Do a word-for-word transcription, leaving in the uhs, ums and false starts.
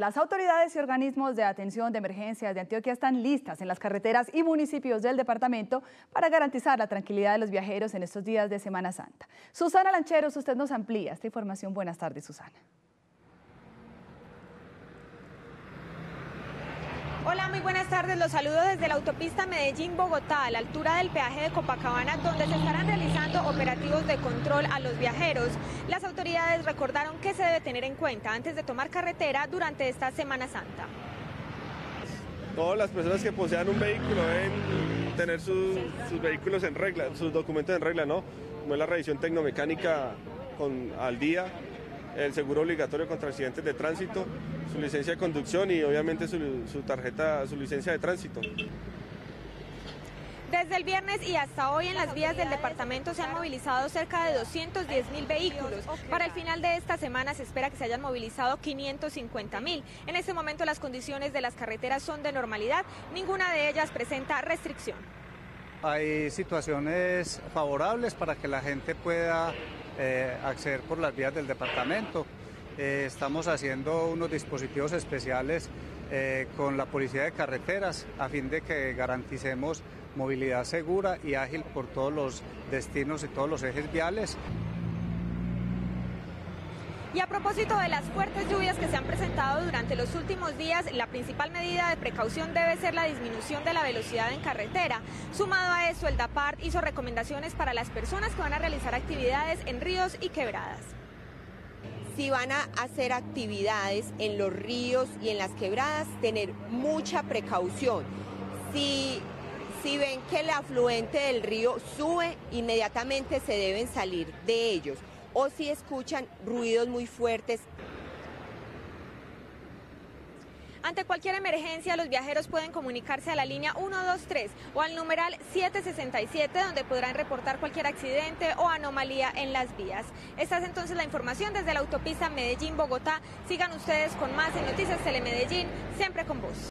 Las autoridades y organismos de atención de emergencias de Antioquia están listas en las carreteras y municipios del departamento para garantizar la tranquilidad de los viajeros en estos días de Semana Santa. Susana Lancheros, usted nos amplía esta información. Buenas tardes, Susana. Hola, muy buenas tardes. Los saludo desde la autopista Medellín-Bogotá, a la altura del peaje de Copacabana, donde se estarán realizando operativos de control a los viajeros. Las autoridades recordaron qué se debe tener en cuenta antes de tomar carretera durante esta Semana Santa. Todas las personas que posean un vehículo deben tener sus, sus vehículos en regla, sus documentos en regla, ¿no? Como es la revisión tecnomecánica con, al día, el seguro obligatorio contra accidentes de tránsito, su licencia de conducción y obviamente su, su tarjeta, su licencia de tránsito. Desde el viernes y hasta hoy en las vías del departamento se han movilizado cerca de doscientos diez mil vehículos. Para el final de esta semana se espera que se hayan movilizado quinientos cincuenta mil. En este momento las condiciones de las carreteras son de normalidad, ninguna de ellas presenta restricción. Hay situaciones favorables para que la gente pueda eh, acceder por las vías del departamento. Eh, estamos haciendo unos dispositivos especiales eh, con la Policía de Carreteras a fin de que garanticemos movilidad segura y ágil por todos los destinos y todos los ejes viales. Y a propósito de las fuertes lluvias que se han presentado durante los últimos días, la principal medida de precaución debe ser la disminución de la velocidad en carretera. Sumado a eso, el DAPART hizo recomendaciones para las personas que van a realizar actividades en ríos y quebradas. Si van a hacer actividades en los ríos y en las quebradas, tener mucha precaución. Si, si ven que el afluente del río sube, inmediatamente se deben salir de ellos. O si escuchan ruidos muy fuertes. Ante cualquier emergencia, los viajeros pueden comunicarse a la línea uno dos tres o al numeral siete sesenta y siete, donde podrán reportar cualquier accidente o anomalía en las vías. Esta es entonces la información desde la autopista Medellín-Bogotá. Sigan ustedes con más en Noticias Telemedellín, siempre con vos.